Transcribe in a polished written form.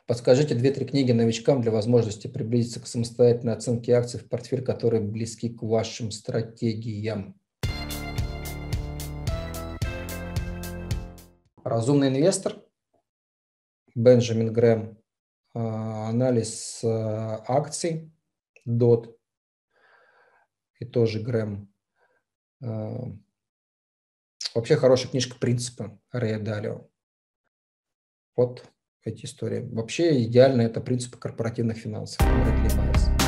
Подскажите 2-3 книги новичкам для возможности приблизиться к самостоятельной оценке акций в портфель, которые близки к вашим стратегиям. «Разумный инвестор», Бенджамин Грэм, анализ акций, DOT, и тоже Грэм. Вообще хорошая книжка «Принципы» Рэя Далио. Вот эти истории. Вообще идеально это принципы корпоративных финансов. Вряд ли Майерс.